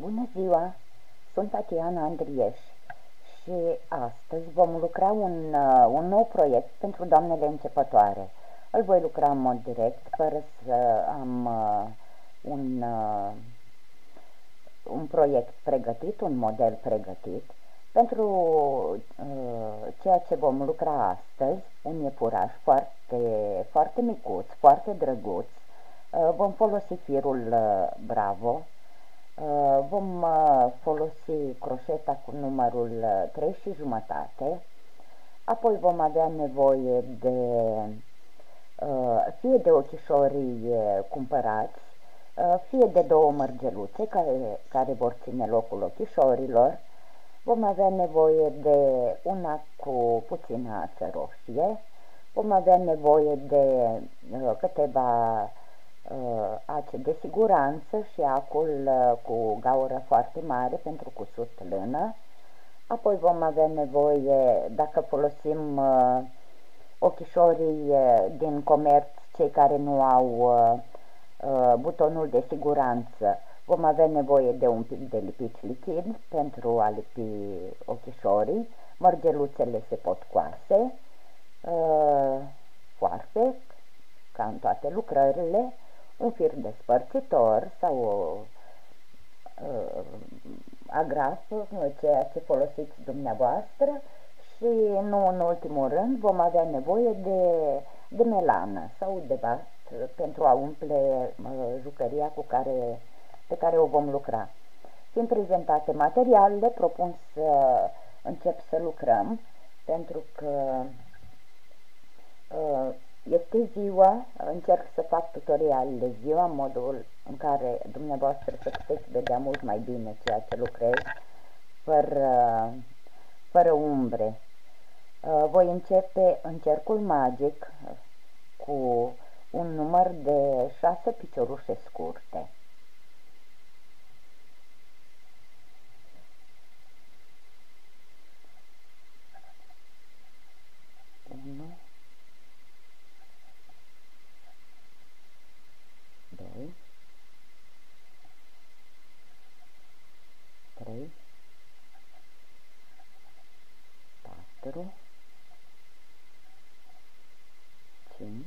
Bună ziua! Sunt Tatiana Andrieș și astăzi vom lucra un nou proiect pentru doamnele începătoare. Îl voi lucra în mod direct, fără să am un proiect pregătit, un model pregătit. Pentru ceea ce vom lucra astăzi, un iepuraș foarte micuț, foarte drăguț, vom folosi firul Bravo. Vom folosi croșeta cu numărul 3,5, apoi vom avea nevoie fie de ochișorii cumpărați, fie de două mărgeluțe care vor ține locul ochișorilor. Vom avea nevoie de una cu puțină ață roșie, vom avea nevoie de câteva ace de siguranță și acul cu gaură foarte mare pentru cusut lână. Apoi vom avea nevoie, dacă folosim ochișorii din comerț, cei care nu au butonul de siguranță, vom avea nevoie de un pic de lipici lichid pentru a lipi ochișorii. Mărgeluțele se pot coase, foarfe, ca în toate lucrările, un fir despărțitor sau o agrafă, ceea ce folosiți dumneavoastră, și nu în ultimul rând vom avea nevoie de melană sau de bast pentru a umple jucăria pe care o vom lucra. Fiind prezentate materialele, propun să încep să lucrăm, pentru că este ziua, încerc să fac tutorialele ziua, în modul în care dumneavoastră să puteți vedea mult mai bine ceea ce lucrez, fără umbre. Voi începe în cercul magic cu un număr de 6 piciorușe scurte. 2, 3, 4, 5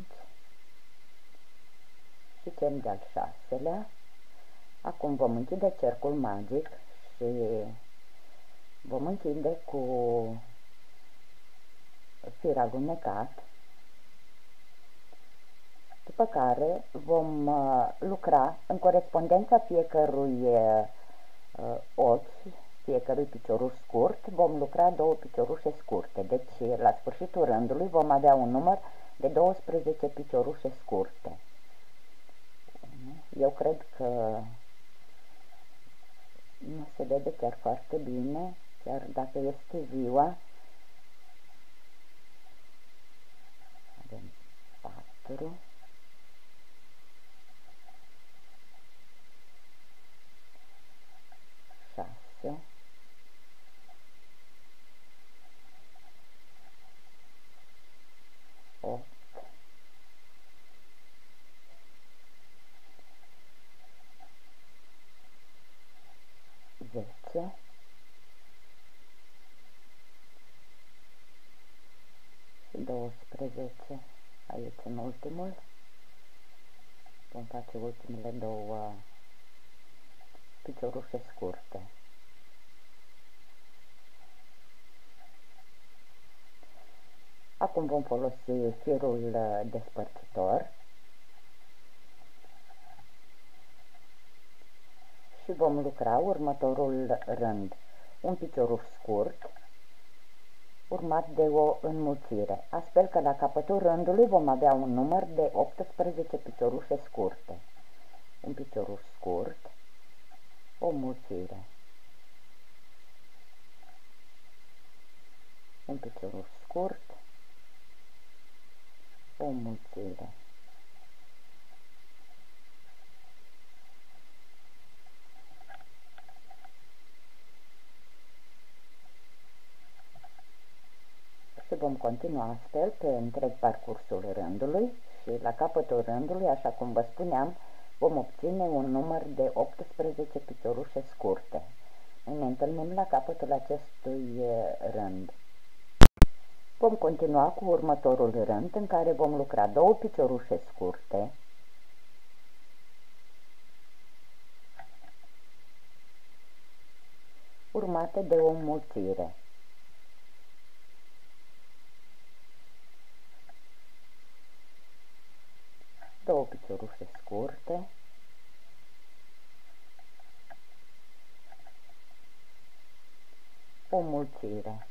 și cel de-al 6-lea. Acum vom închide cercul magic și vom închide cu fir alunecat, după care vom lucra în corespondența fiecărui ochi, fiecărui picioruș scurt, vom lucra două piciorușe scurte. Deci la sfârșitul rândului vom avea un număr de 12 piciorușe scurte. Eu cred că nu se vede chiar foarte bine, chiar dacă este ziua. Avem 4, 6, 8, 10, și 12. Aici în ultimul vom face ultimele două piciorușe scurte. Acum vom folosi firul despărțitor și vom lucra următorul rând: un picioruș scurt urmat de o înmulțire, astfel că la capătul rândului vom avea un număr de 18 piciorușe scurte. Un picioruș scurt, o mulțire, un picioruș scurt, o mulțire. Și vom continua astfel pe întreg parcursul rândului și la capătul rândului, așa cum vă spuneam, vom obține un număr de 18 piciorușe scurte. Ne întâlnim la capătul acestui rând. Vom continua cu următorul rând în care vom lucra 2 piciorușe scurte, urmate de o înmulțire. Două piciorușe scurte, o înmulțire.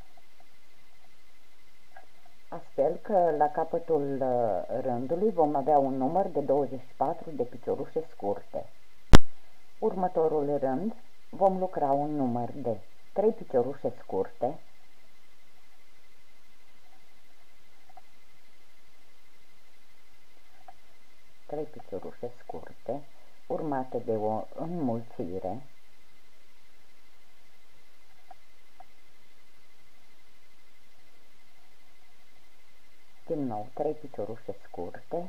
Astfel că la capătul rândului vom avea un număr de 24 de piciorușe scurte. Următorul rând vom lucra un număr de 3 piciorușe scurte, urmate de o înmulțire, din nou 3 piciorușe scurte,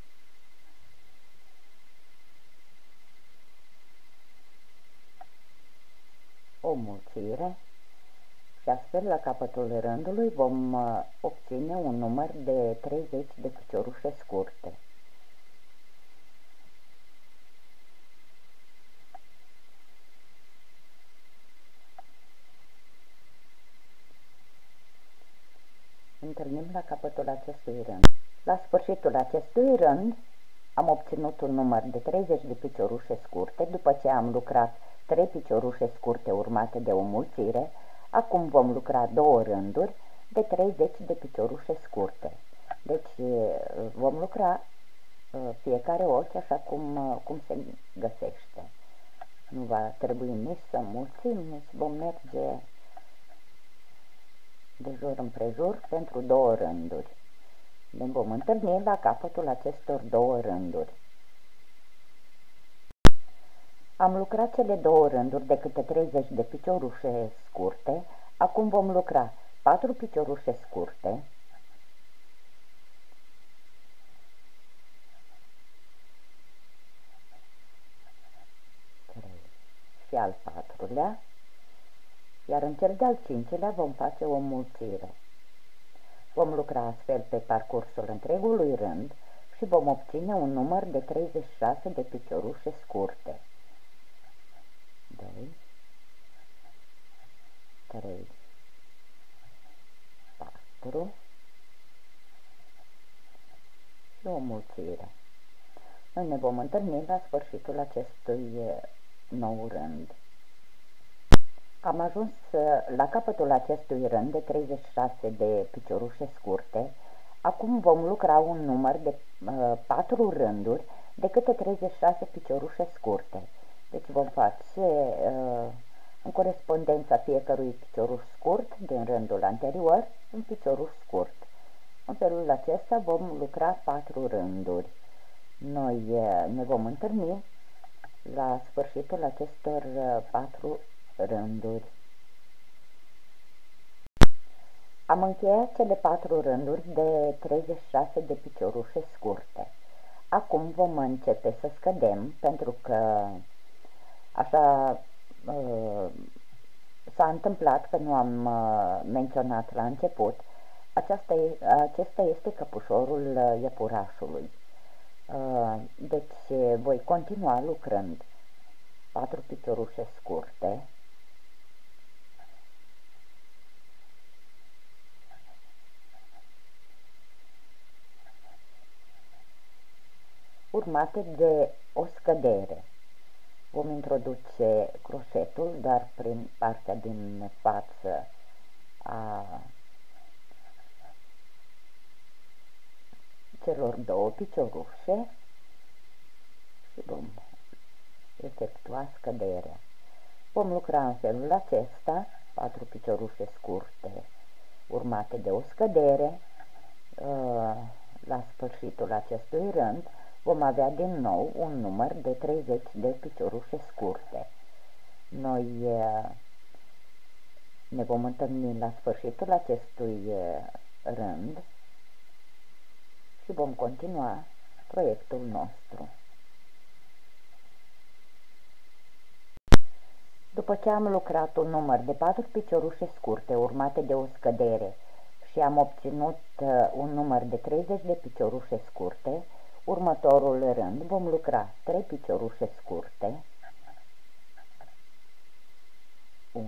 o înmulțire și astfel la capătul rândului vom obține un număr de 30 de piciorușe scurte. Întâlnim la capătul acestui rând. La sfârșitul acestui rând am obținut un număr de 30 de piciorușe scurte, după ce am lucrat 3 piciorușe scurte urmate de o mulțire. Acum vom lucra 2 rânduri de 30 de piciorușe scurte. Deci vom lucra fiecare ochi așa cum se găsește. Nu va trebui nici să mulțim, nici vom merge de jur împrejur pentru 2 rânduri. Ne vom întâlni la capătul acestor 2 rânduri. Am lucrat cele 2 rânduri de câte 30 de piciorușe scurte. Acum vom lucra 4 piciorușe scurte, și al 4-lea, iar în cel de-al 5-lea vom face o înmulțire. Vom lucra astfel pe parcursul întregului rând și vom obține un număr de 36 de piciorușe scurte. 2, 3, 4 și o înmulțire. Noi ne vom întâlni la sfârșitul acestui nou rând. Am ajuns la capătul acestui rând de 36 de piciorușe scurte. Acum vom lucra un număr de 4 rânduri de câte 36 piciorușe scurte. Deci vom face în corespondența fiecărui picioruș scurt din rândul anterior un picioruș scurt. În felul acesta vom lucra 4 rânduri. Noi ne vom întâlni la sfârșitul acestor 4 rânduri. Am încheiat cele 4 rânduri de 36 de piciorușe scurte. Acum vom începe să scădem, pentru că așa s-a întâmplat că nu am menționat la început. Acesta este căpușorul iepurașului. Deci voi continua lucrând 4 piciorușe scurte, urmate de o scădere. Vom introduce croșetul doar prin partea din față a celor 2 piciorușe și vom efectua scăderea. Vom lucra în felul acesta 4 piciorușe scurte urmate de o scădere. La sfârșitul acestui rând vom avea din nou un număr de 30 de piciorușe scurte. Noi ne vom întâlni la sfârșitul acestui rând și vom continua proiectul nostru. După ce am lucrat un număr de 4 piciorușe scurte urmate de o scădere și am obținut un număr de 30 de piciorușe scurte, următorul rând vom lucra 3 piciorușe scurte, 1,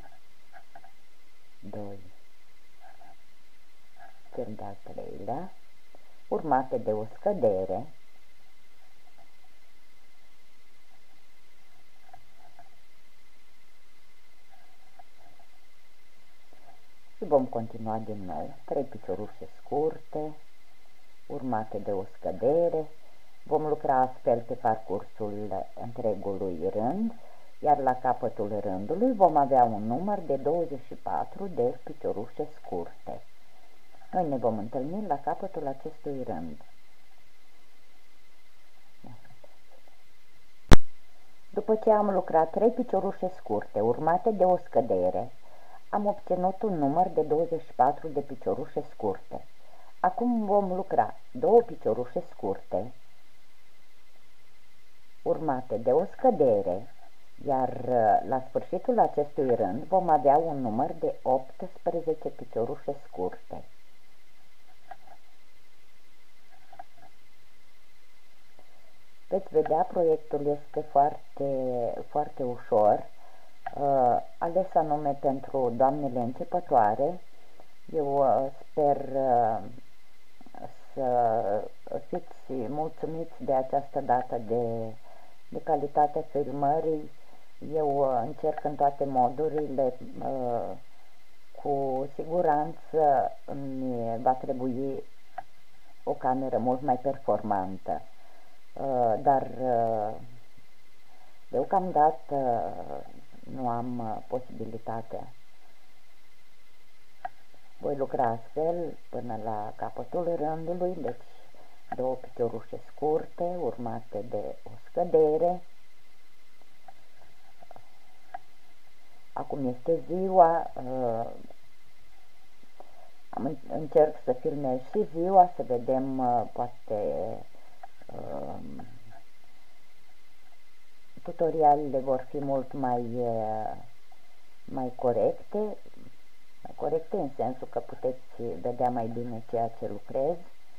2, cel de-al treilea, urmate de o scădere, și vom continua din nou 3 piciorușe scurte, urmate de o scădere. Vom lucra astfel pe parcursul întregului rând, iar la capătul rândului vom avea un număr de 24 de piciorușe scurte. Noi ne vom întâlni la capătul acestui rând. După ce am lucrat 3 piciorușe scurte urmate de o scădere, am obținut un număr de 24 de piciorușe scurte. Acum vom lucra 2 piciorușe scurte urmate de o scădere, iar la sfârșitul acestui rând vom avea un număr de 18 piciorușe scurte. Veți vedea, proiectul este foarte ușor, ales anume pentru doamnele începătoare. Eu sper să fiți mulțumiți de această dată de calitatea filmării. Eu încerc în toate modurile, cu siguranță îmi va trebui o cameră mult mai performantă, dar deocamdată nu am posibilitatea. Voi lucra astfel până la capătul rândului, deci 2 piciorușe scurte urmate de o scădere. Acum este ziua, încerc să filmez și ziua, să vedem, poate tutorialele vor fi mult mai corecte, în sensul că puteți vedea mai bine ceea ce lucrez.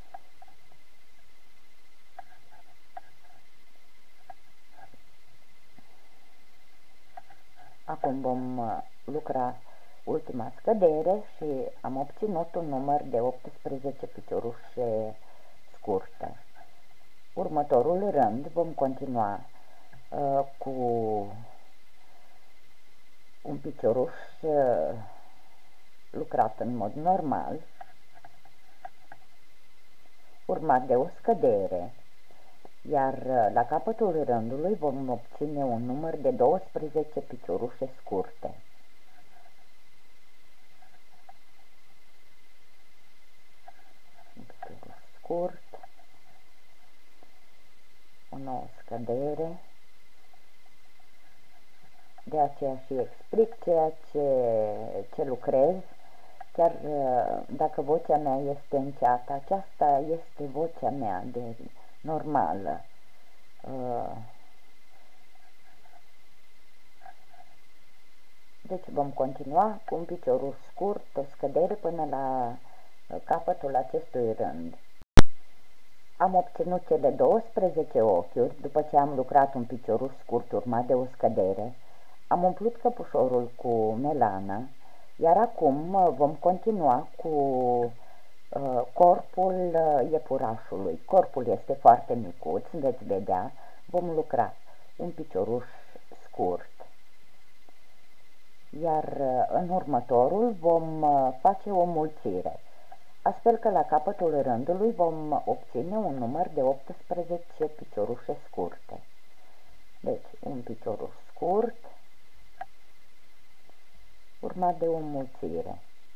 Acum vom lucra ultima scădere și am obținut un număr de 18 piciorușe scurte. Următorul rând vom continua cu un picioruș lucrat în mod normal, urmat de o scădere, iar la capătul rândului vom obține un număr de 12 piciorușe scurte. Un picioruș scurt, o nouă scădere. De aceea și explic ceea ce lucrez, chiar dacă vocea mea este înceată, aceasta este vocea mea normală. Deci vom continua cu un picioruș scurt, o scădere până la capătul acestui rând. Am obținut cele 12 ochiuri după ce am lucrat un picioruș scurt urmat de o scădere. Am umplut căpușorul cu melană, iar acum vom continua cu corpul iepurașului. Corpul este foarte micuț, veți vedea. Vom lucra un picioruș scurt, iar în următorul vom face o mulțire, astfel că la capătul rândului vom obține un număr de 18 piciorușe scurte. Deci un picioruș scurt urmat de o mulțire.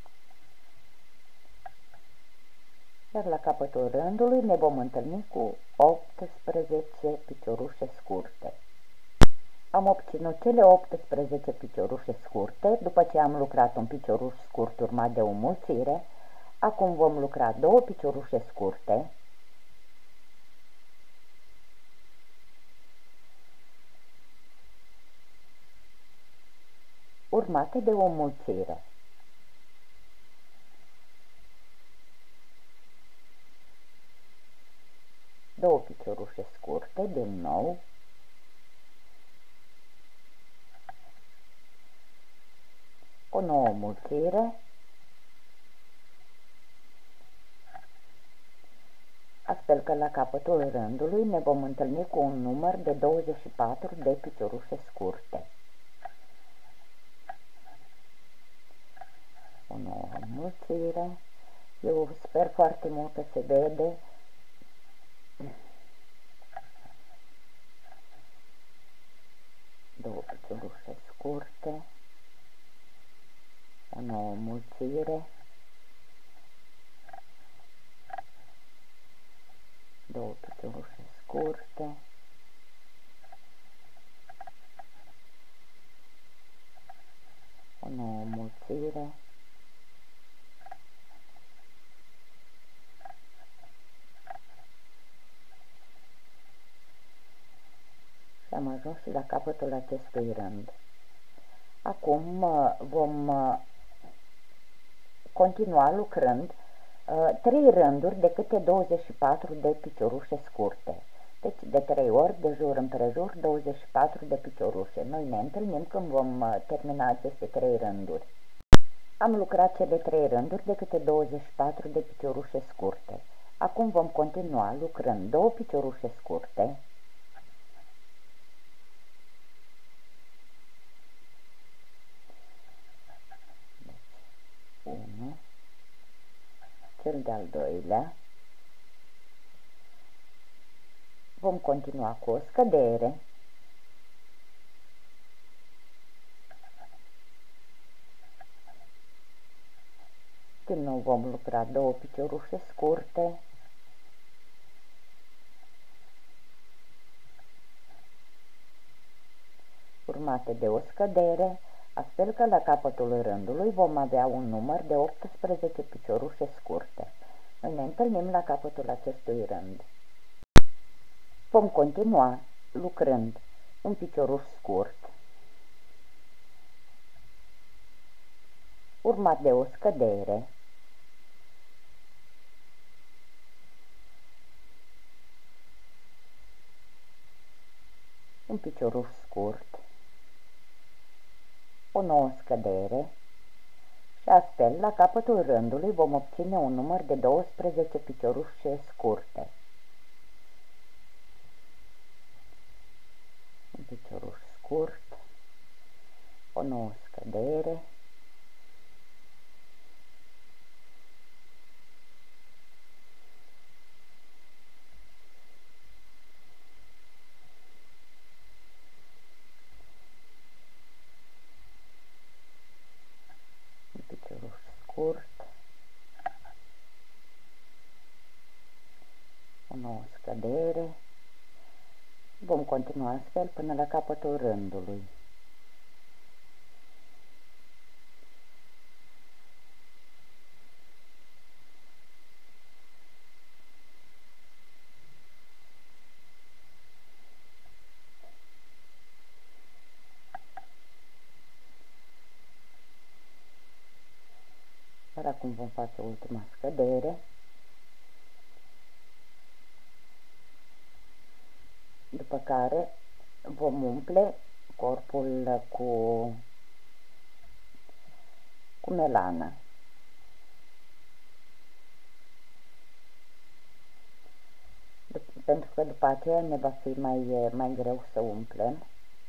Iar la capătul rândului ne vom întâlni cu 18 piciorușe scurte. Am obținut cele 18 piciorușe scurte după ce am lucrat un picioruș scurt urmat de o mulțire. Acum vom lucra 2 piciorușe scurte, urmate de o mulțire. Două piciorușe scurte, din nou, o nouă mulțire, astfel că la capătul rândului ne vom întâlni cu un număr de 24 de piciorușe scurte. O nouă mulțire, eu sper foarte mult că se vede. Două piciorușe scurte, o nouă mulțire, două piciorușe scurte, o nouă mulțire, și am ajuns și la capătul acestui rând. Acum vom continua lucrând 3 rânduri de câte 24 de piciorușe scurte. Deci de 3 ori, de jur împrejur, 24 de piciorușe. Noi ne întâlnim când vom termina aceste 3 rânduri. Am lucrat cele 3 rânduri de câte 24 de piciorușe scurte. Acum vom continua lucrând 2 piciorușe scurte, cel de-al doilea, vom continua cu o scădere, din nou vom lucra 2 piciorușe scurte, urmate de o scădere, astfel că la capătul rândului vom avea un număr de 18 piciorușe scurte. Noi ne întâlnim la capătul acestui rând. Vom continua lucrând un picioruș scurt, urmat de o scădere, un picioruș scurt, o nouă scădere și astfel la capătul rândului vom obține un număr de 12 piciorușe scurte. Un picioruș scurt, o nouă scădere, un picioruș scurt, o nouă scădere. Vom continua astfel până la capătul rândului. Iar acum vom face ultima scădere, după care vom umple corpul cu melană. Pentru că după aceea ne va fi mai greu să umplem.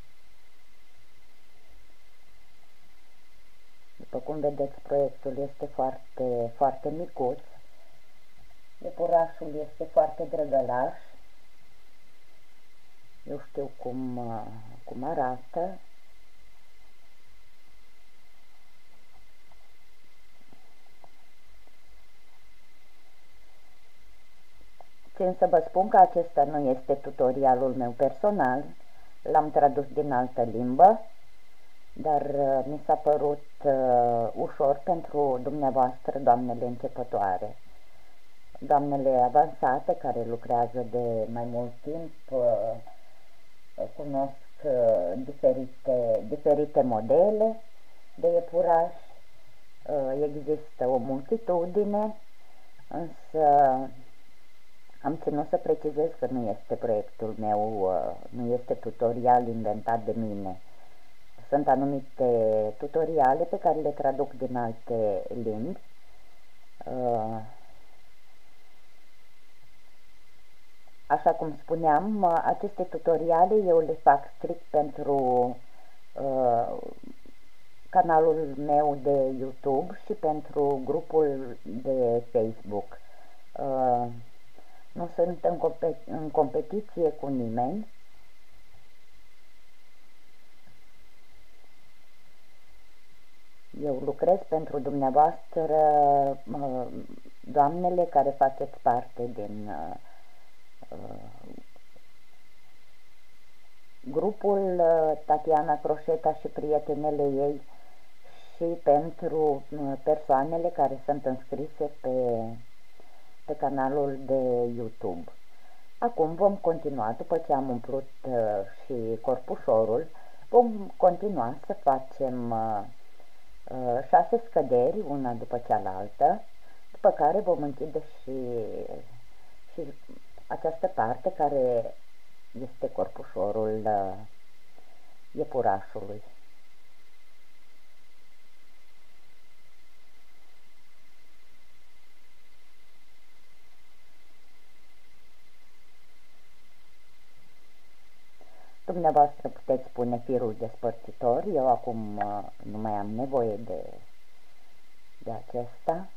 După cum vedeți, proiectul este foarte micuț. Iepurașul este foarte drăgălaș. Eu știu cum arată. Țin să vă spun că acesta nu este tutorialul meu personal, l-am tradus din altă limbă, dar mi s-a părut ușor pentru dumneavoastră, doamnele începătoare. Doamnele avansate, care lucrează de mai mult timp, cunosc diferite modele De iepurași există o multitudine, însă am ținut să precizez că nu este proiectul meu, nu este tutorial inventat de mine. Sunt anumite tutoriale pe care le traduc din alte limbi. Așa cum spuneam, aceste tutoriale eu le fac strict pentru canalul meu de YouTube și pentru grupul de Facebook. Nu sunt în competiție cu nimeni. Eu lucrez pentru dumneavoastră, doamnele care faceți parte din grupul Tatiana Croșeta și prietenele ei și pentru persoanele care sunt înscrise pe canalul de YouTube. Acum vom continua, după ce am umplut și corpușorul, vom continua să facem 6 scăderi, una după cealaltă, după care vom închide și această parte care este corpușorul iepurașului. Dumneavoastră puteți pune firul despărțitor, eu acum nu mai am nevoie de acesta.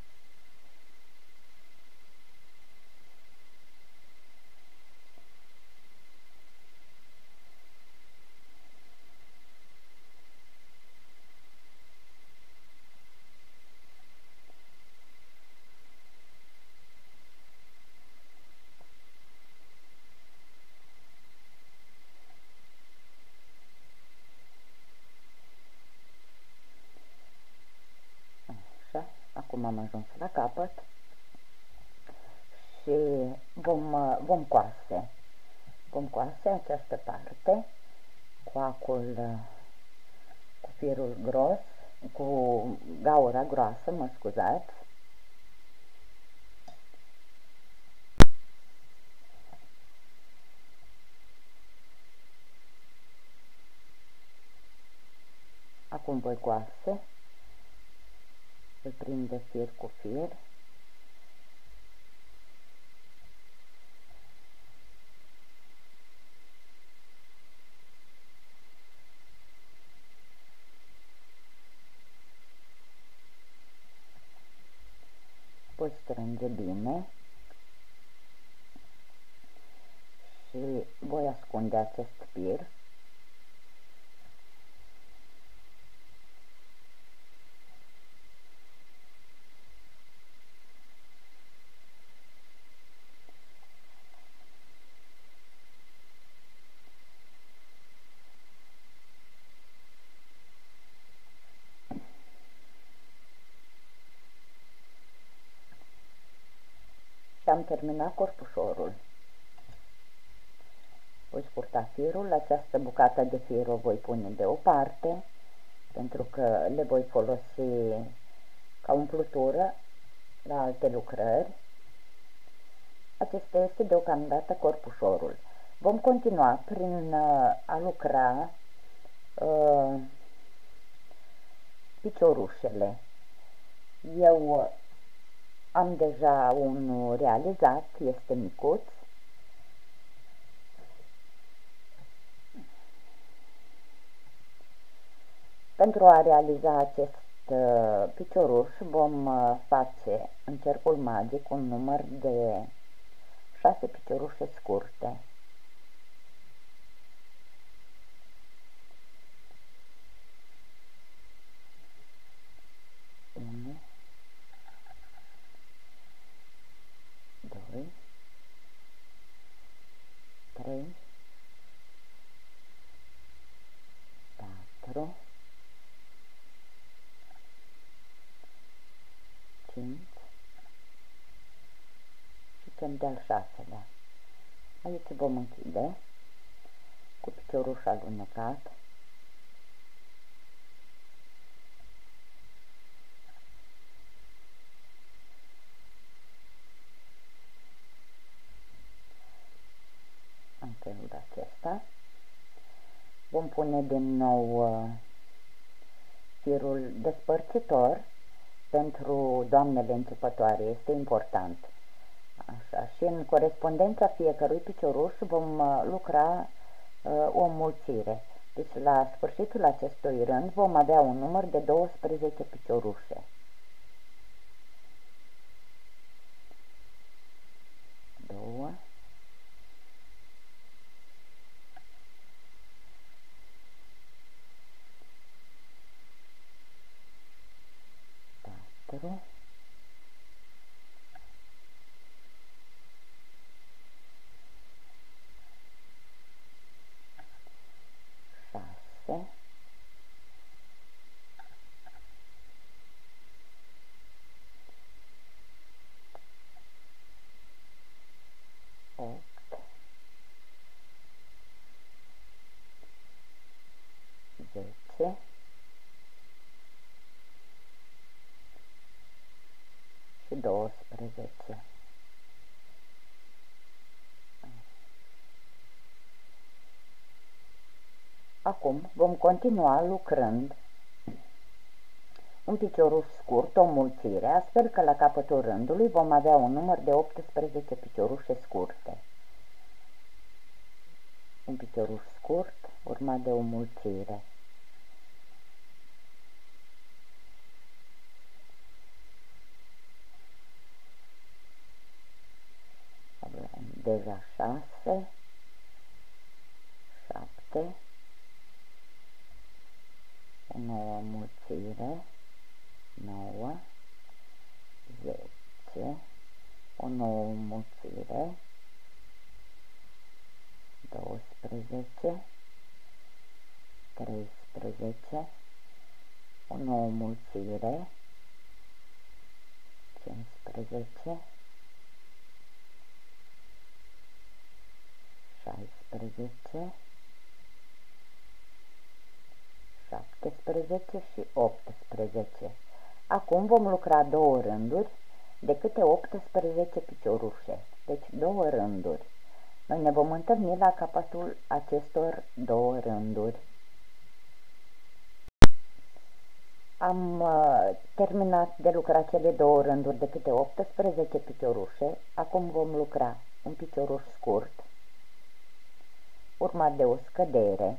Acum am ajuns la capăt și vom coase. Vom coase această parte cu acul, cu firul gros, cu gaura groasă, mă scuzați. Acum voi coase. Îl prinde fir cu fir. Voi strânge bine și voi ascunde acest fir. Am terminat corpușorul. Voi scurta firul, această bucată de fir o voi pune deoparte, pentru că le voi folosi ca umplutură la alte lucrări. Acesta este deocamdată corpușorul. Vom continua prin a lucra piciorușele. Eu am deja unul realizat, este micuț. Pentru a realiza acest picioruș vom face în cercul magic un număr de 6 piciorușe scurte. 3, 4, 5 și cel de-al 6-lea. Aici vom închide cu picioruș alunecat. pune din nou firul despărțitor pentru doamnele începătoare, este important. Așa, și în corespondența fiecărui picioruș vom lucra o înmulțire. Deci la sfârșitul acestui rând vom avea un număr de 12 piciorușe. 2, 4, 6, 8, 10 și 12. Acum vom continua lucrând un picioruș scurt, o mulțire, astfel că la capătul rândului vom avea un număr de 18 piciorușe scurte. Un picioruș scurt urmat de o mulțire. Avem deja 6, 7, o nouă mulțire, 9, 10, o nouă mulțire, 12, 13, o nouă mulțire, 15, 16, 17 și 18. Acum vom lucra două rânduri de câte 18 piciorușe, deci două rânduri. Noi ne vom întâlni la capătul acestor două rânduri. Am terminat de lucra cele două rânduri de câte 18 piciorușe. Acum vom lucra un picioruș scurt, urmat de o scădere,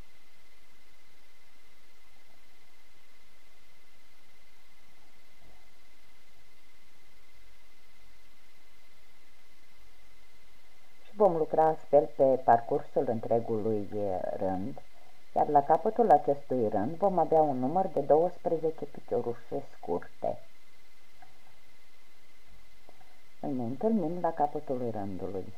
și vom lucra astfel pe parcursul întregului rând, iar la capătul acestui rând vom avea un număr de 12 piciorușe scurte. Noi ne întâlnim la capătul rândului.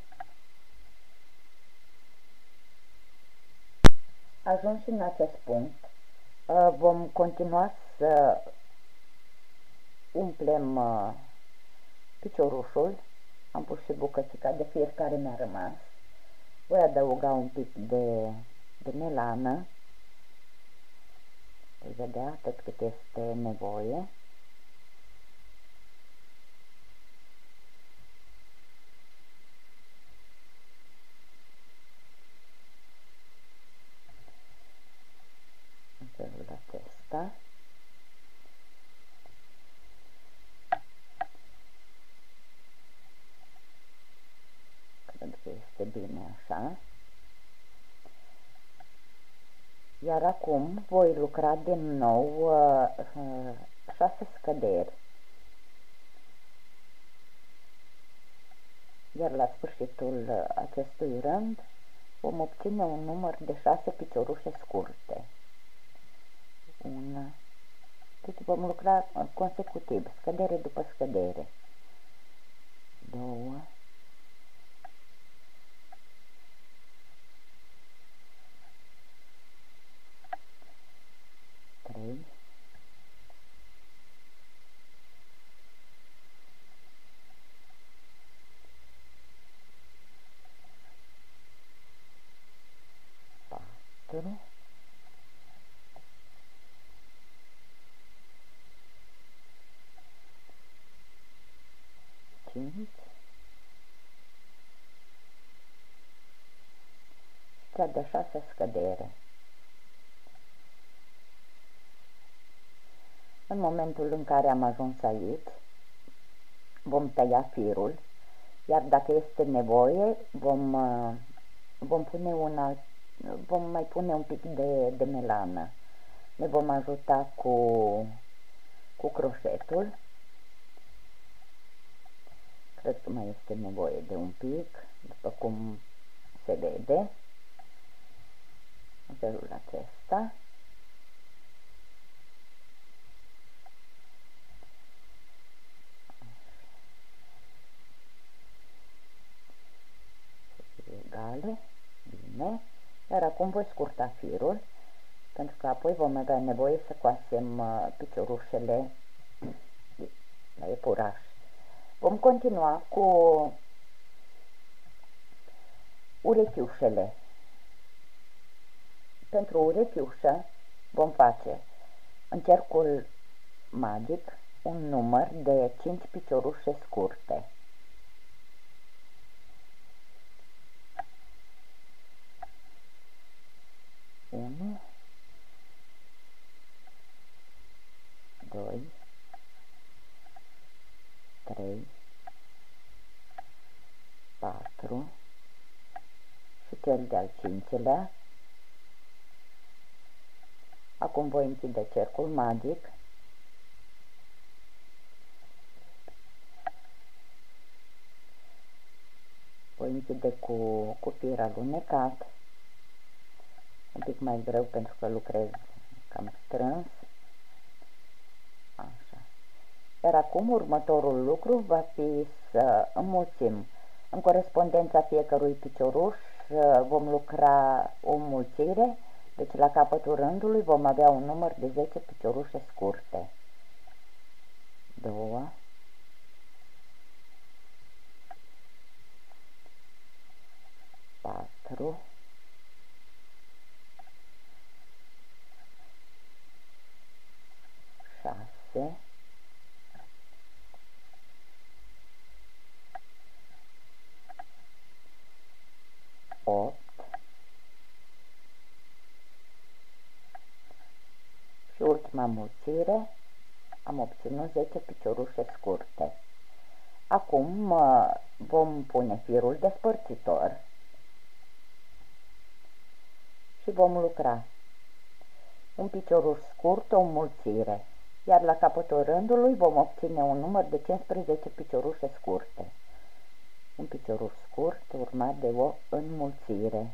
Ajuns în acest punct, vom continua să umplem piciorușul. Am pus și bucățica de fier care mi-a rămas. Voi adăuga un pic de melană. Voi vedea atât cât este nevoie. În felul acesta. Cred că este bine așa. Iar acum voi lucra din nou 6 scăderi. Iar la sfârșitul acestui rând vom obține un număr de 6 piciorușe scurte. Deci vom lucra consecutiv, scădere după scădere. 2, 3, 4, 5, cea de 6 scădere. În momentul în care am ajuns aici, vom tăia firul, iar dacă este nevoie, vom mai pune un pic de melană. Ne vom ajuta cu croșetul. Cred că mai este nevoie de un pic, după cum se vede, în felul acesta. Egale, bine, iar acum voi scurta firul, pentru că apoi vom avea nevoie să coasem piciorușele la iepuraș. Vom continua cu urechiușele. Pentru urechiușă vom face în cercul magic un număr de 5 piciorușe scurte. 1, 2, 3, 4 și cel de-al 5-lea. Acum voi închide cercul magic. Voi închide cu fir alunecat, un pic mai greu pentru că lucrez cam strâns. Așa. Iar acum următorul lucru va fi să înmulțim. În corespondența fiecărui picioruș vom lucra o înmulțire, deci la capătul rândului vom avea un număr de 10 piciorușe scurte. 2, 4, 6, 8 și ultima mulțire am obținut 10 piciorușe scurte. Acum vom pune firul despărțitor și vom lucra un picioruș scurt, o înmulțire, iar la capătul rândului vom obține un număr de 15 piciorușe scurte. Un picioruș scurt urmat de o înmulțire.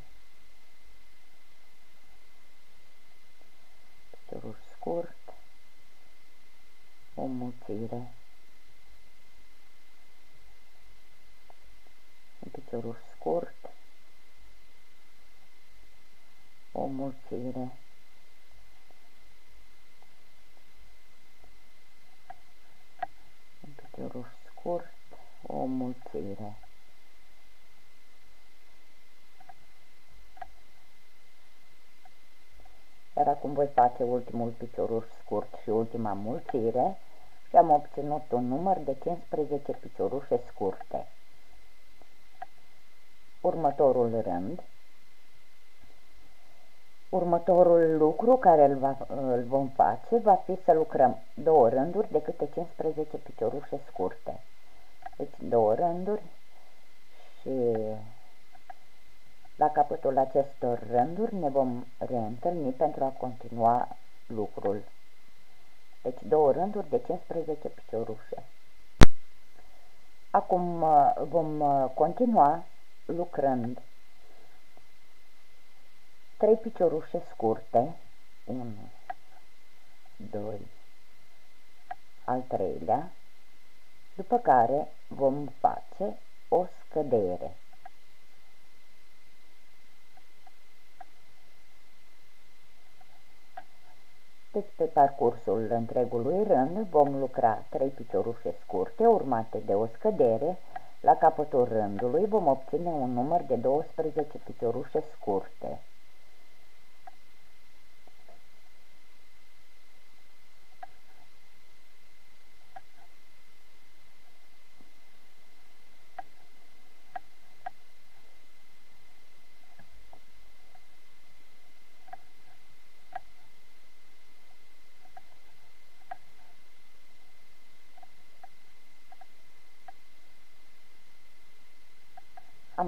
Picioruș scurt, o înmulțire. Un picioruș scurt, o înmulțire. Un picioruș scurt, o înmulțire. Iar acum voi face ultimul picioruș scurt și ultima înmulțire și am obținut un număr de 15 piciorușe scurte. Următorul rând, următorul lucru care îl vom face va fi să lucrăm 2 rânduri de câte 15 piciorușe scurte. Deci 2 rânduri și la capătul acestor rânduri ne vom reîntâlni pentru a continua lucrul. Deci 2 rânduri de 15 piciorușe. Acum vom continua lucrând 3 piciorușe scurte, 1, 2, al 3-lea, după care vom face o scădere. Deci pe parcursul întregului rând vom lucra 3 piciorușe scurte urmate de o scădere. La capătul rândului vom obține un număr de 12 piciorușe scurte.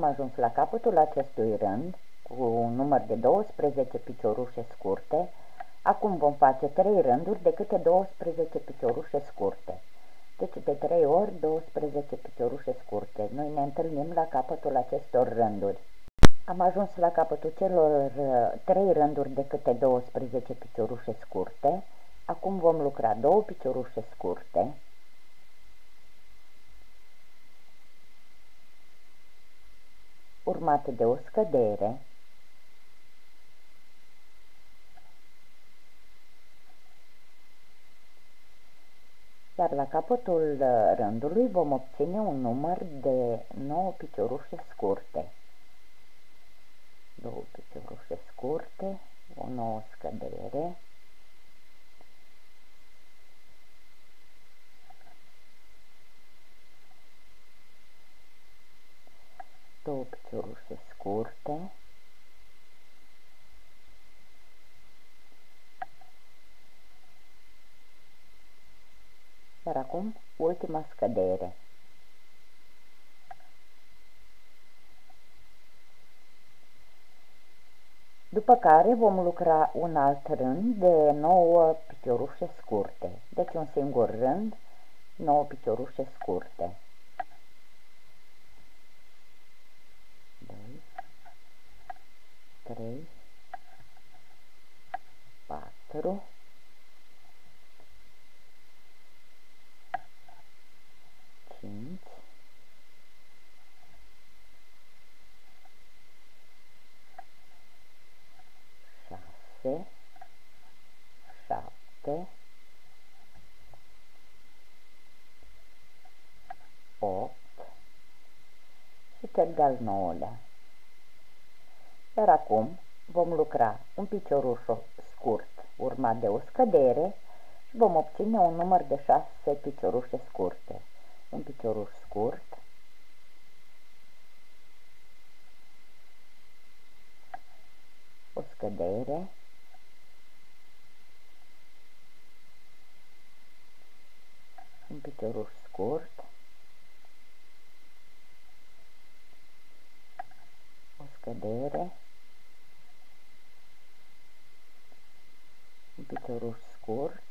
ajuns la capătul acestui rând cu un număr de 12 piciorușe scurte. Acum vom face 3 rânduri de câte 12 piciorușe scurte. Deci de 3 ori 12 piciorușe scurte. Noi ne întâlnim la capătul acestor rânduri. Am ajuns la capătul celor 3 rânduri de câte 12 piciorușe scurte. Acum vom lucra 2 piciorușe scurte, urmate de o scădere, iar la capătul rândului vom obține un număr de 9 piciorușe scurte. 2 piciorușe scurte, o nouă scădere, două piciorușe scurte, iar acum ultima scădere. După care vom lucra un alt rând de 9 piciorușe scurte. Deci un singur rând, 9 piciorușe scurte. 2, 3, 4, 5, 6, 7, 8 și cel de-al 9-lea. Iar acum vom lucra un picioruș scurt urmat de o scădere și vom obține un număr de 6 piciorușe scurte. Un picioruș scurt, o scădere, un picioruș scurt, o scădere, un picioruș scurt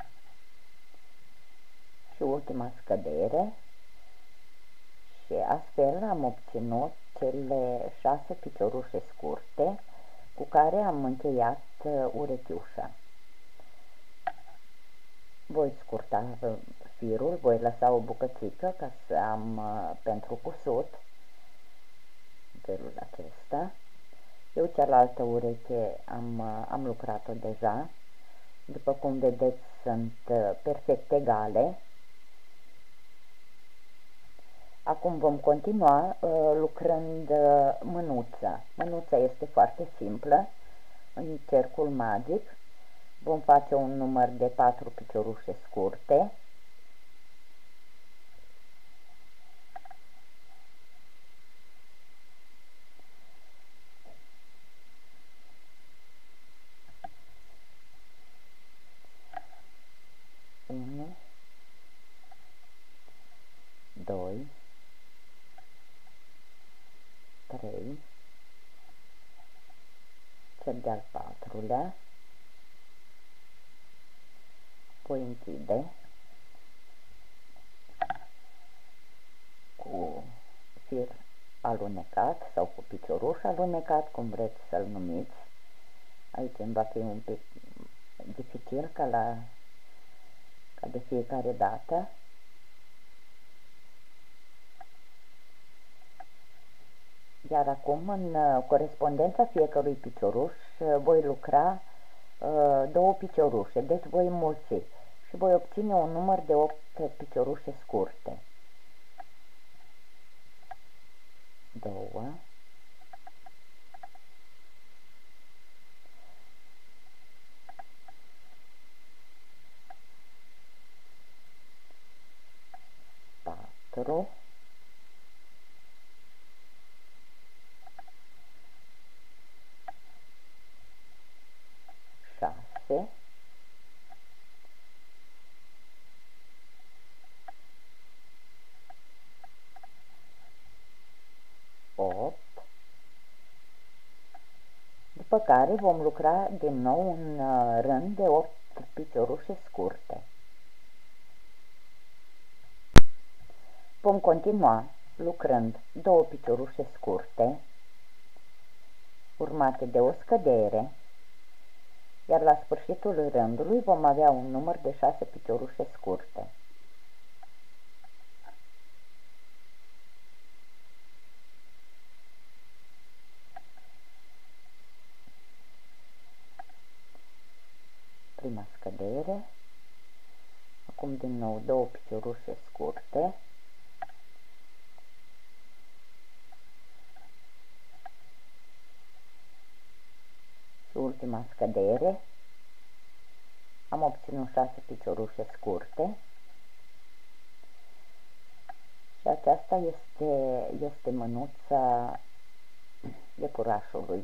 și ultima scădere, și astfel am obținut cele 6 piciorușe scurte cu care am încheiat urechiușa. Voi scurta firul, voi lăsa o bucățică ca să am pentru cusut felul acesta. Eu cealaltă ureche am lucrat-o deja. După cum vedeți, sunt perfect egale. Acum vom continua lucrând mânuța. Mânuța este foarte simplă. În cercul magic vom face un număr de 4 piciorușe scurte. Unu, 2, 3, cel de-al 4-lea, voi închide cu fir alunecat sau cu picioruș alunecat, cum vreți să-l numiți. Aici îmi va fi un pic dificil ca de fiecare dată. Iar acum, în corespondența fiecărui picioruș, voi lucra 2 piciorușe, deci voi înmulți și voi obține un număr de 8 piciorușe scurte. 2, 4, 6, 8, care vom lucra din nou un rând de 8 piciorușe scurte. Vom continua lucrând 2 piciorușe scurte, urmate de o scădere, iar la sfârșitul rândului vom avea un număr de 6 piciorușe scurte. Prima scădere, acum din nou 2 piciorușe scurte, și ultima scădere, am obținut 6 piciorușe scurte și aceasta este mânuța iepurașului.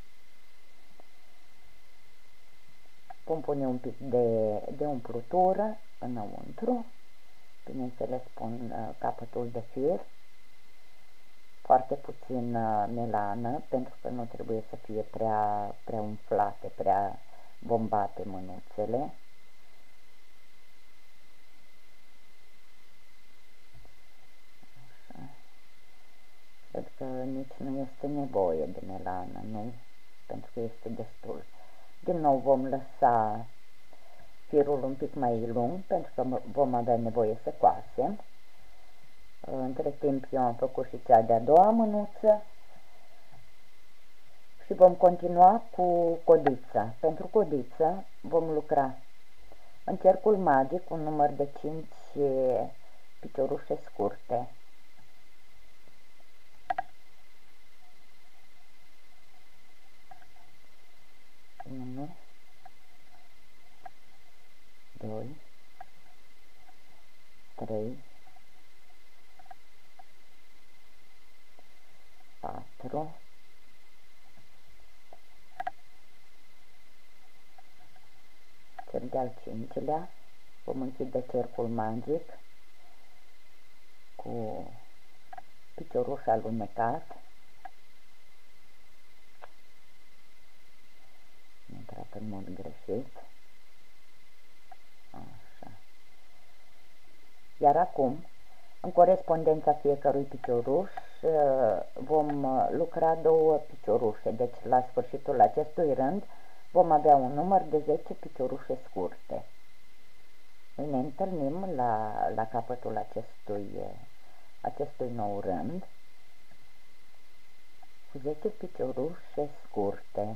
Vom pune un pic de umplutură înăuntru, bineînțeles pun capătul de fir, foarte puțin melană, pentru că nu trebuie să fie prea umflate, prea bombate mânuțele. Așa. Cred că nici nu este nevoie de melană, nu? Pentru că este destul. Din nou vom lăsa firul un pic mai lung, pentru că vom avea nevoie să coasem. Între timp eu am făcut și cea de-a doua mânuță și vom continua cu codița. Pentru codiță vom lucra în cercul magic un număr de 5 piciorușe scurte. 1, 2, 3, 4, 5, cel de-al 5-lea, vom închide cercul magic cu picioruș alunecat, intrat în mod greșit, așa. Iar acum, în corespondența fiecărui picioruș, vom lucra 2 piciorușe, deci la sfârșitul acestui rând vom avea un număr de 10 piciorușe scurte. Noi ne întâlnim la capătul acestui nou rând cu 10 piciorușe scurte.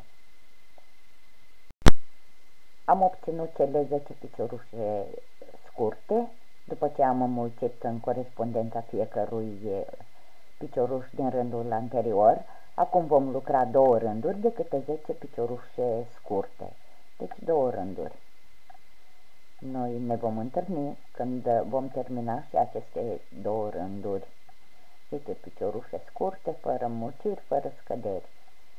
Am obținut cele 10 piciorușe scurte, după ce am înmulțit în corespondența fiecărui picioruș din rândul anterior. Acum vom lucra 2 rânduri de câte 10 piciorușe scurte, deci 2 rânduri. Noi ne vom întâlni când vom termina și aceste 2 rânduri. 10 piciorușe scurte, fără înmulțiri, fără scăderi.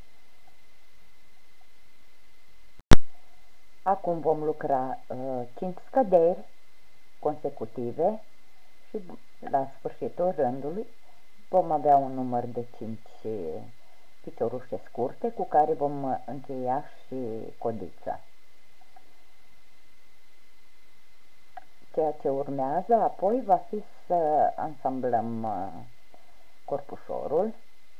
Acum vom lucra 5 scăderi consecutive și la sfârșitul rândului vom avea un număr de 5 piciorușe scurte cu care vom încheia și codița. Ceea ce urmează apoi va fi să ansamblăm corpușorul.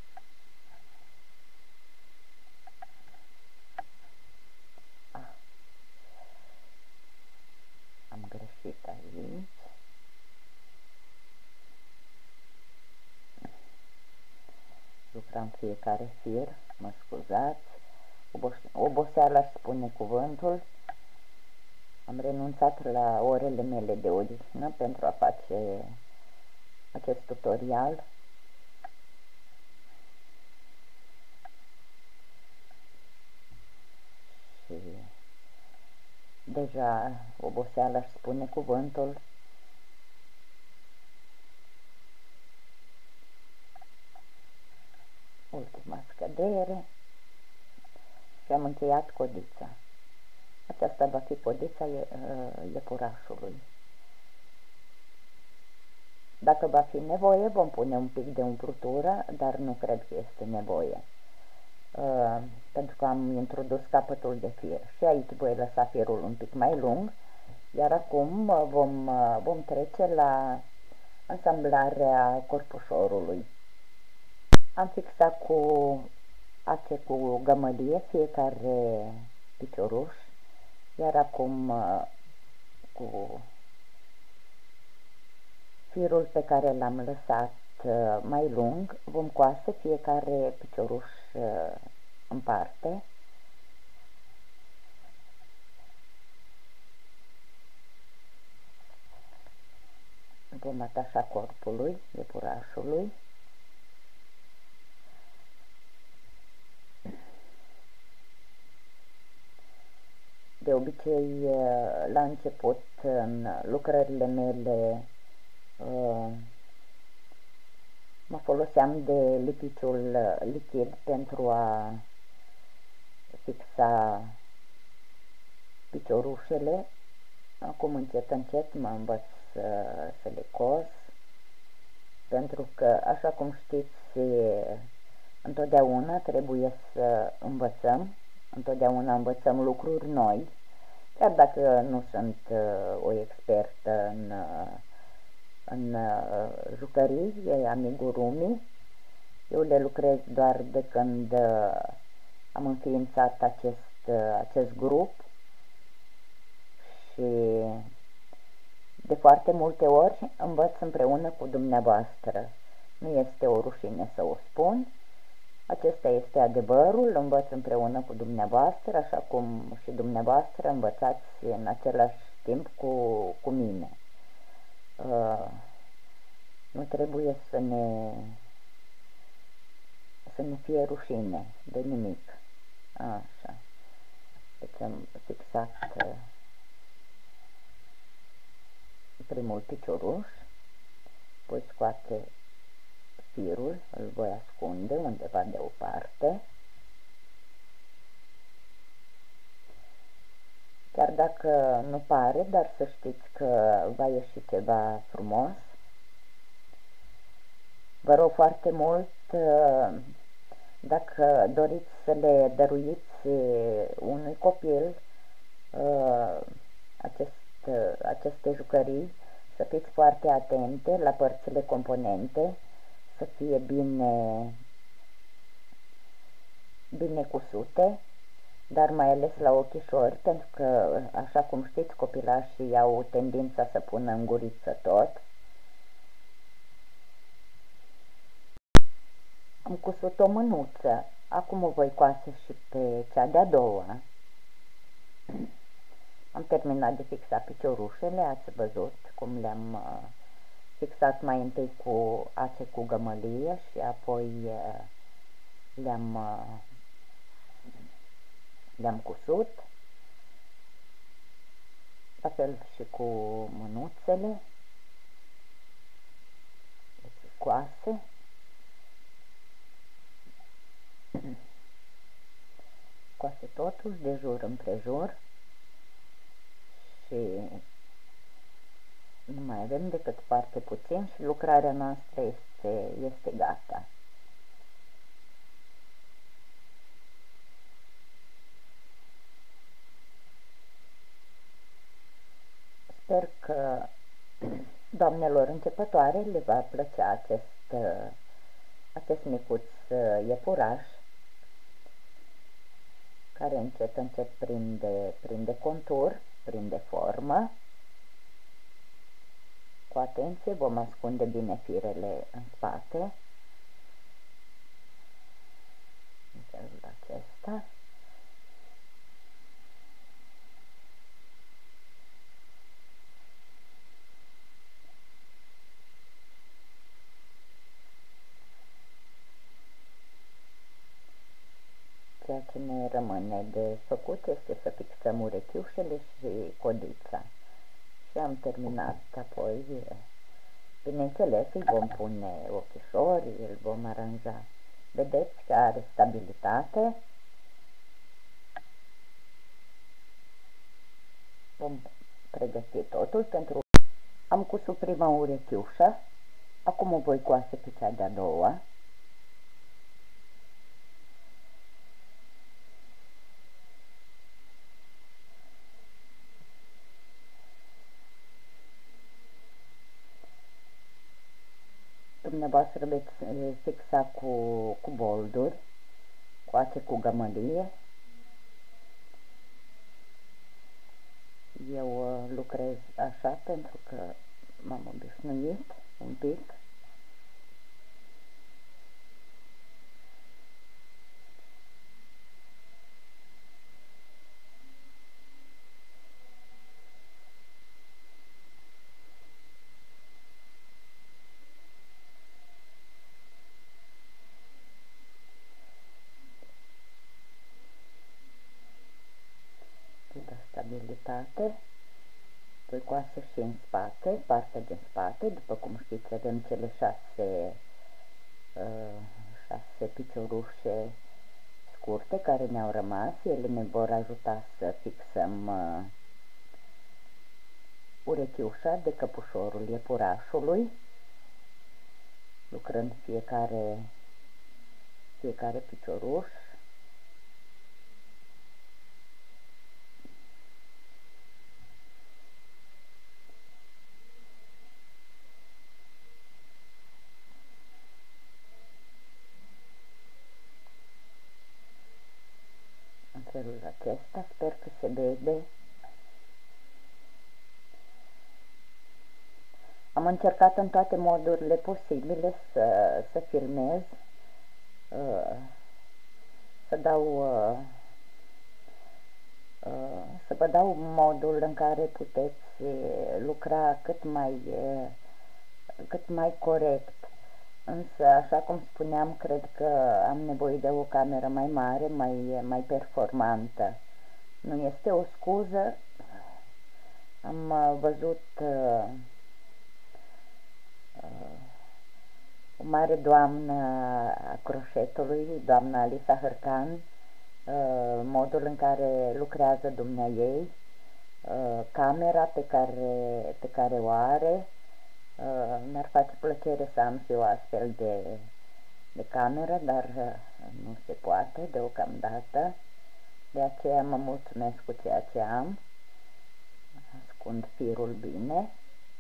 Am greșit aici. Lucram fiecare fir, mă scuzați, oboseala își spune cuvântul. Am renunțat la orele mele de odihnă pentru a face acest tutorial. Și deja oboseala își spune cuvântul. Ultima scădere și am încheiat codița. Aceasta va fi codița iepurașului. Dacă va fi nevoie, vom pune un pic de umplutură, dar nu cred că este nevoie. pentru că am introdus capătul de fir și aici voi lăsa firul un pic mai lung, iar acum vom trece la ansamblarea corpușorului. Am fixat cu ace cu gămălie fiecare picioruș, iar acum cu firul pe care l-am lăsat mai lung vom coase fiecare picioruș în parte. Vom atașa corpului iepurașului. De obicei, la început, în lucrările mele, mă foloseam de lipiciul lichid pentru a fixa piciorușele. Acum încet mă învăț să le cos, pentru că, așa cum știți, întotdeauna trebuie să învățăm, întotdeauna învățăm lucruri noi, chiar dacă nu sunt o expertă în jucării, amigurumi. Eu le lucrez doar de când am înființat acest grup și de foarte multe ori învăț împreună cu dumneavoastră. Nu este o rușine să o spun. Acesta este adevărul, învăț împreună cu dumneavoastră, așa cum și dumneavoastră învățați în același timp cu mine. Nu trebuie să ne fie rușine de nimic. Așa. Deci am fixat primul picioruș, voi scoate firul, îl voi ascunde undeva deoparte. Chiar dacă nu pare, dar să știți că va ieși ceva frumos. Vă rog foarte mult, dacă doriți să le dăruiți unui copil aceste jucării, să fiți foarte atente la părțile componente, să fie bine cusute, dar mai ales la ochișori, pentru că, așa cum știți, copilașii au tendința să pună în guriță tot. Am cusut o mânuță, acum o voi coase și pe cea de-a doua. Am terminat de fixat piciorușele, ați văzut cum le-am fixat mai întâi cu ace cu gămălie și apoi le-am cusut. La fel și cu mânuțele, deci coase. Coase totul de jur împrejur și nu mai avem decât foarte puțin și lucrarea noastră este gata. Sper că doamnelor începătoare le va plăcea acest micuț iepuraș, care încet prinde contur, prinde formă. Cu atenție vom ascunde bine firele în spate, în felul acesta. Ceea ce ne rămâne de făcut este să fixăm urechiușele și codița. Și am terminat. Apoi, bineînțeles, îi vom pune ochișori, îl vom aranja. Vedeți că are stabilitate. Vom pregăti totul pentru... Am cusut prima urechiușă, acum o voi coase pe cea de-a doua. Dumneavoastră veți fixa cu bolduri, coace cu gămălie. Eu lucrez așa pentru că m-am obișnuit un pic. Dă stabilitate. Voi coase și în spate, partea din spate, după cum știți avem cele 6 piciorușe scurte care ne-au rămas, ele ne vor ajuta să fixăm urechiușa de căpușorul iepurașului, lucrând fiecare picioruș. În felul acesta, sper că se vede. Am încercat în toate modurile posibile să filmez, să vă dau modul în care puteți lucra cât mai corect. Însă, așa cum spuneam, cred că am nevoie de o cameră mai mare, mai performantă. Nu este o scuză. Am văzut o mare doamnă a croșetului, doamna Alisa Hărcan, modul în care lucrează dumneaei, camera pe care o are. Mi-ar face plăcere să am și o astfel de cameră, dar nu se poate deocamdată. De aceea mă mulțumesc cu ceea ce am. Ascund firul bine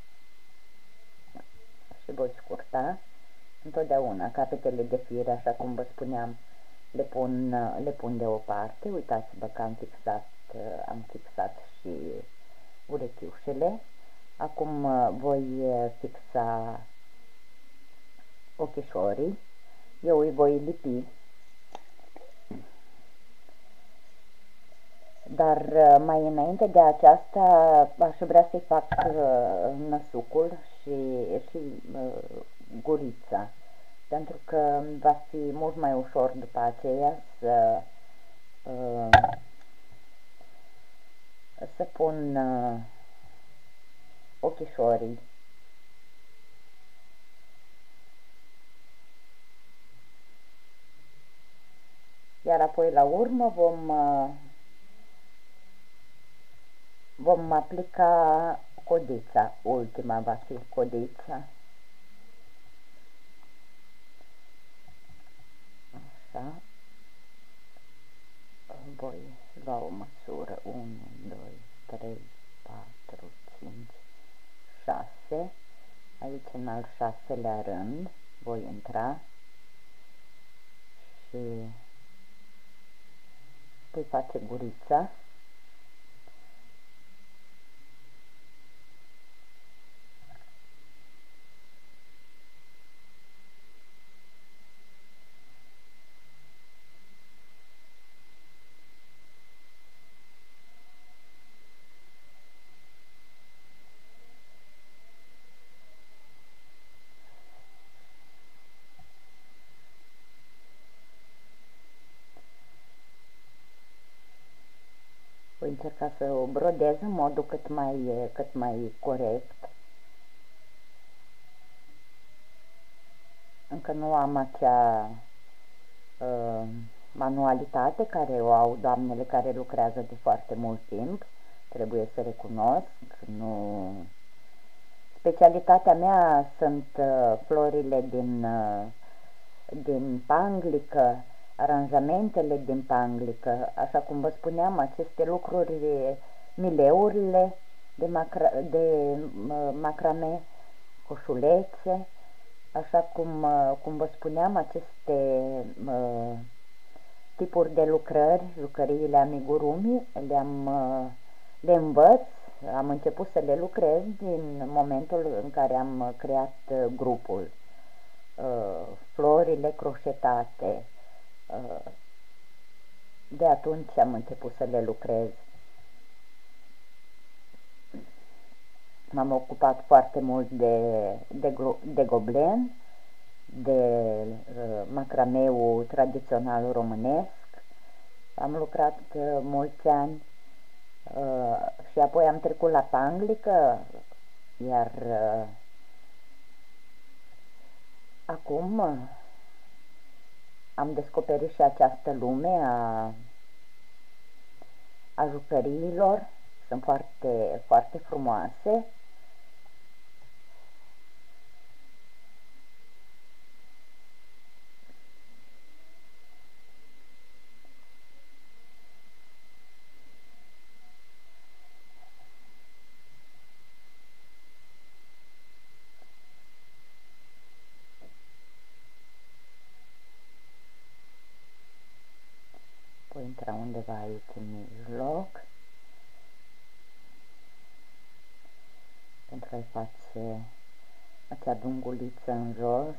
și voi scurta. Întotdeauna capetele de fir, așa cum vă spuneam, le pun deoparte. Uitați-vă că am fixat și urechiușele. Acum voi fixa ochișorii. Eu îi voi lipi, dar mai înainte de aceasta aș vrea să-i fac năsucul și gurița, pentru că va fi mult mai ușor după aceea să pun ochișorii. Iar apoi la urmă vom aplica codița. Ultima va fi codița. Așa. Voi lua o măsură. 1, 2, 3, 4, 5, 6. Aici în al 6-lea rând voi intra și voi face gurița. Voi încerca să o brodez în modul cât mai corect. Încă nu am acea manualitate care o au doamnele care lucrează de foarte mult timp, trebuie să recunosc. Nu... Specialitatea mea sunt florile din panglică, aranjamentele din panglică, așa cum vă spuneam, aceste lucruri, mileurile de macrame, coșulețe, Așa cum vă spuneam, aceste tipuri de lucrări, jucăriile amigurumi, le învăț, am început să le lucrez din momentul în care am creat grupul. Florile croșetate, de atunci am început să le lucrez. M-am ocupat foarte mult de goblen, de macrameu tradițional românesc. Am lucrat mulți ani și apoi am trecut la panglică, iar acum am descoperit și această lume a jucăriilor. Sunt foarte, foarte frumoase. Voi intra undeva aici în mijloc pentru a-i face acea dunguliță în jos.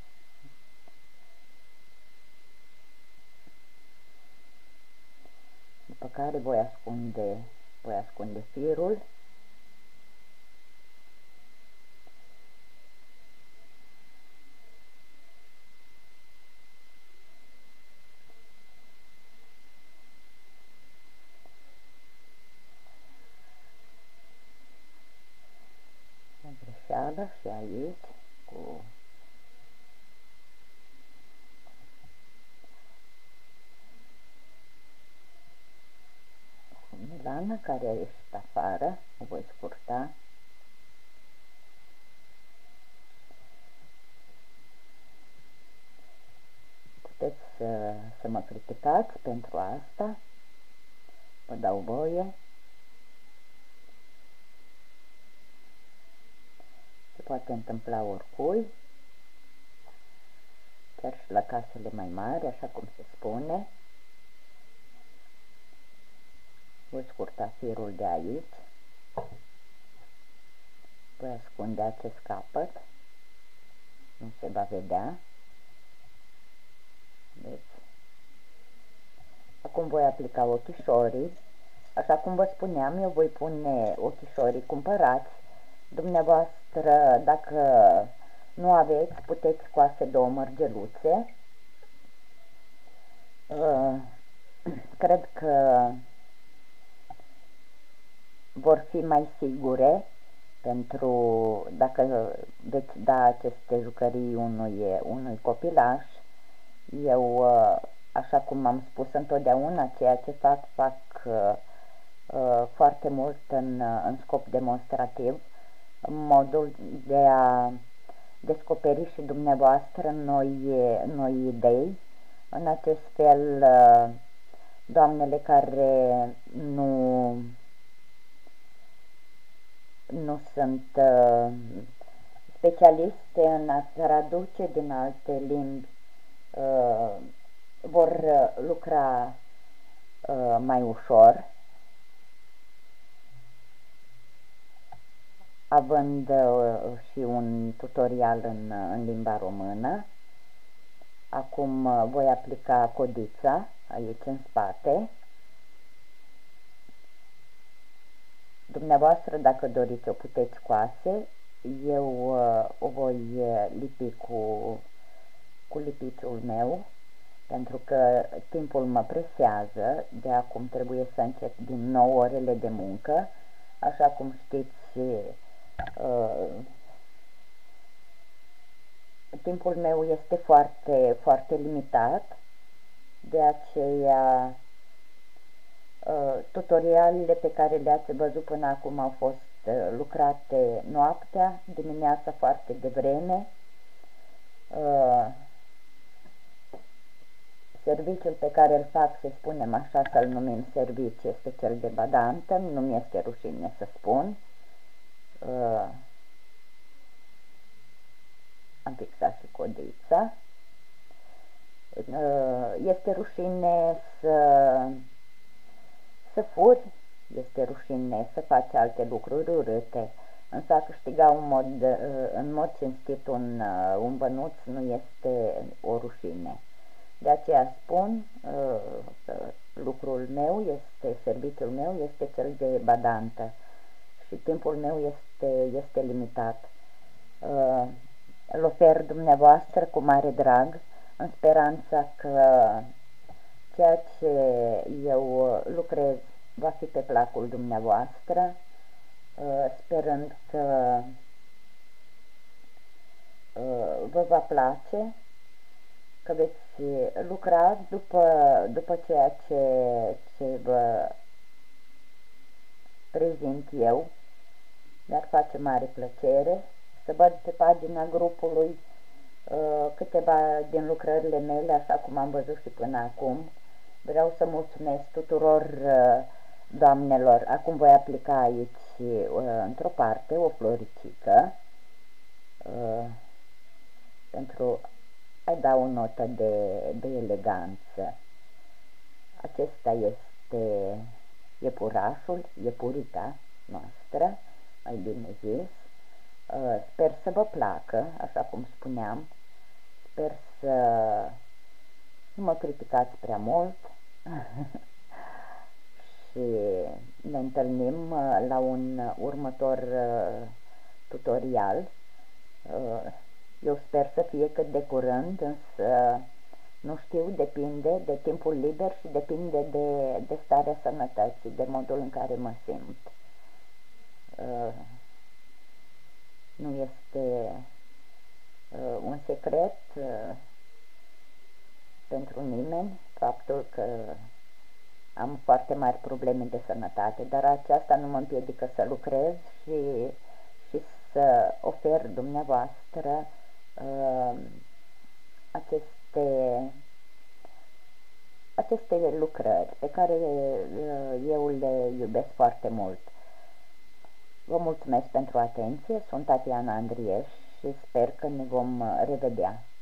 După care voi ascunde firul. Greșeală și aici cu milana care a ieșit afară, o voi scurta. Puteți să mă criticați pentru asta, vă dau voie. Se poate întâmpla oricui, chiar și la casele mai mari, așa cum se spune. Voi scurta firul de aici, voi ascunde acest capăt, nu se va vedea. Deci, acum voi aplica ochișorii. Așa cum vă spuneam, eu voi pune ochișorii cumpărați. Dumneavoastră, dacă nu aveți, puteți scoase 2 mărgeluțe. Cred că vor fi mai sigure pentru dacă veți da aceste jucării unui copilaș. Eu, așa cum am spus întotdeauna, ceea ce fac foarte mult în scop demonstrativ, în modul de a descoperi și dumneavoastră noi idei. În acest fel, doamnele care nu sunt specialiste în a traduce din alte limbi, vor lucra mai ușor, având și un tutorial în limba română. Acum voi aplica codița aici în spate. Dumneavoastră, dacă doriți, o puteți scoase. Eu o voi lipi cu lipiciul meu, pentru că timpul mă presează, de acum trebuie să încep din nou orele de muncă. Așa cum știți, timpul meu este foarte, foarte limitat, de aceea tutorialele pe care le-ați văzut până acum au fost lucrate noaptea, dimineața foarte devreme. Serviciul pe care îl fac, să spunem așa, să-l numim serviciu, este cel de badantă, nu mi este rușine să spun. am fixat și codița. Este rușine să furi, este rușine să faci alte lucruri urâte, însă a câștiga în mod cinstit un bănuț nu este o rușine. De aceea spun că lucrul meu serviciul meu este cel de badantă și timpul meu este limitat. Îl ofer dumneavoastră cu mare drag, în speranța că ceea ce eu lucrez va fi pe placul dumneavoastră, sperând că vă va place, că veți lucra după ceea ce vă prezint eu. Mi-ar face mare plăcere să văd pe pagina grupului câteva din lucrările mele, așa cum am văzut și până acum. Vreau să mulțumesc tuturor doamnelor. Acum voi aplica aici într-o parte o floricică pentru a da o notă de eleganță. Acesta este iepurașul, iepurica noastră, mai bine zis. Sper să vă placă, așa cum spuneam. Sper să nu mă criticați prea mult și ne întâlnim la un următor tutorial. Eu sper să fie cât de curând, însă nu știu, depinde de timpul liber și depinde de starea sănătății, de modul în care mă simt. Nu este un secret pentru nimeni faptul că am foarte mari probleme de sănătate, dar aceasta nu mă împiedică să lucrez și să ofer dumneavoastră aceste lucrări pe care eu le iubesc foarte mult. Vă mulțumesc pentru atenție, sunt Tatiana Andrieș și sper că ne vom revedea.